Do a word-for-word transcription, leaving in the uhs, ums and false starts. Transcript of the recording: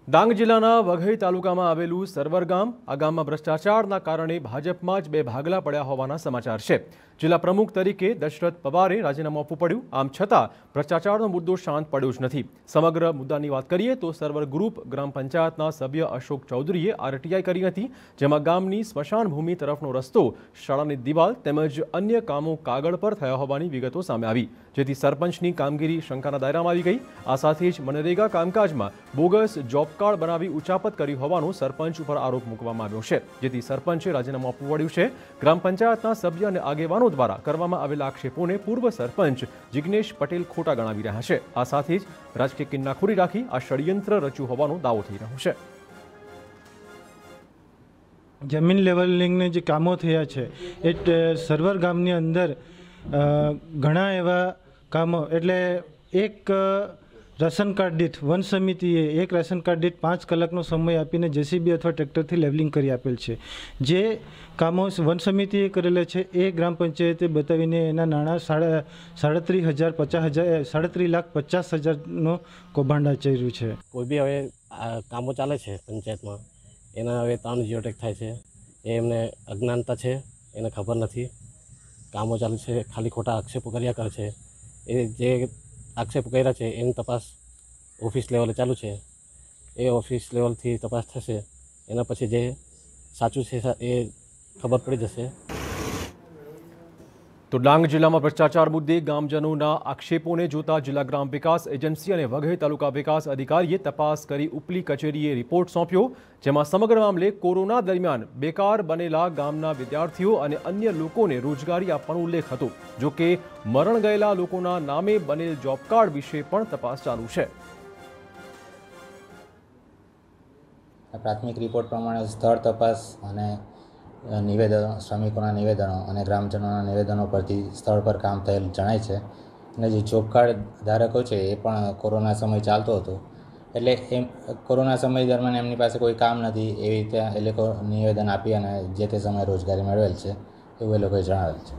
ડાંગ જિલ્લાના વઘઈ તાલુકામાં આવેલું સરવર ગામ આ ગામમાં ભ્રષ્ટાચારના કારણે ભાજપમાં જ બે ભાગલા પડ્યા હોવાના સમાચાર છે। જિલ્લા પ્રમુખ તરીકે દશરથ પવારે રાજીનામું આપવું પડ્યું। આમ છતાં ભ્રષ્ટાચારનો મુદ્દો શાંત પડ્યો જ નથી। સમગ્ર મુદ્દાની વાત કરીએ તો સરવર ગ્રુપ ગ્રામ પંચાયતના સભ્ય અશોક ચૌધરીએ આરટીઆઈ કરી હતી, જેમાં ગામની સ્મશાન ભૂમિ તરફનો રસ્તો, શાળાની દિવાલ તેમજ અન્ય કામો કાગળ પર થયા હોવાની વિગતો સામે આવી, જેથી સરપંચની કામગીરી શંકાના દાયરામાં આવી ગઈ। આ સાથે જ મનરેગા કામકાજમાં બોગસ જોબ કાર્ડ બનાવી ઉચાપત કરી હોવાનો સરપંચ ઉપર આરોપ મૂકવામાં આવ્યો છે, જેથી સરપંચે રાજીનામું આપવું પડ્યું છે। ગ્રામ પંચાયતના સભ્ય અને આગેવાનો દ્વારા કરવામાં આવેલા આક્ષેપોને પૂર્વ સરપંચ જિગ્નેશ પટેલ ખોટા ગણાવી રહ્યા છે। આ સાથે જ રાજકીય કિન્નાખોરી રાખી આ ષડયંત્ર રચ્યું હોવાનો દાવો થઈ રહ્યો છે। જમીન લેવલિંગને જે કામો થયા છે એ સરવર ગામની અંદર ઘણા એવા કામો, એટલે એક રાશન કાર્ડ દીઠ વન સમિતિએ એક રાશન કાર્ડ દીઠ પાંચ કલાકનો સમય આપીને જેસીબી અથવા ટ્રેક્ટરથી લેવલિંગ કરી આપેલ છે। જે કામો વન સમિતિએ કરેલા છે એ ગ્રામ પંચાયતે બતાવીને એના નાણાં સાડા સાડત્રીસ હજાર પચાસ હજાર સાડત્રીસ લાખ પચાસ હજારનો કૌભાંડ આચર્યું છે। કોઈ બી હવે કામો ચાલે છે પંચાયતમાં, એના હવે ત્રણ જીઓટેક થાય છે, એ એમને અજ્ઞાનતા છે, એને ખબર નથી। કામો ચાલે છે, ખાલી ખોટા આક્ષેપો કર્યા કરે છે। એ જે આક્ષેપો કર્યા છે એની તપાસ ઓફિસ લેવલે ચાલુ છે, એ ઓફિસ લેવલથી તપાસ થશે, એના પછી જે સાચું છે એ ખબર પડી જશે। તો ડાંગ જિલ્લામાં ભ્રષ્ટાચાર મુદ્દે ગામજનોના આક્ષેપોને જોતા જિલ્લા ગ્રામ વિકાસ એજન્સી અને વઘઈ તાલુકા વિકાસ અધિકારીએ તપાસ કરી ઉપલી કચેરીએ રિપોર્ટ સોંપ્યો, જેમાં સમગ્ર મામલે કોરોના દરમિયાન બેકાર બનેલા ગામના વિદ્યાર્થીઓ અને અન્ય લોકોને રોજગારી આપવાનો ઉલ્લેખ હતો। જો કે મરણ ગયેલા લોકોના નામે બનેલ જોબ કાર્ડ વિશે પણ તપાસ ચાલુ છે। પ્રાથમિક રિપોર્ટ પ્રમાણે સ્થળ તપાસ અને નિવેદનો, શ્રમિકોના નિવેદનો અને ગ્રામજનોના નિવેદનો પરથી સ્થળ પર કામ થયેલ જણાય છે। અને જે જોબ કાર્ડ ધારકો છે એ પણ કોરોના સમય ચાલતો હતો, એટલે એમ કોરોના સમય દરમિયાન એમની પાસે કોઈ કામ નથી, એવી રીતે એ લોકો નિવેદન આપી અને જે તે સમયે રોજગારી મેળવેલ છે એવું એ લોકોએ જણાવેલ છે।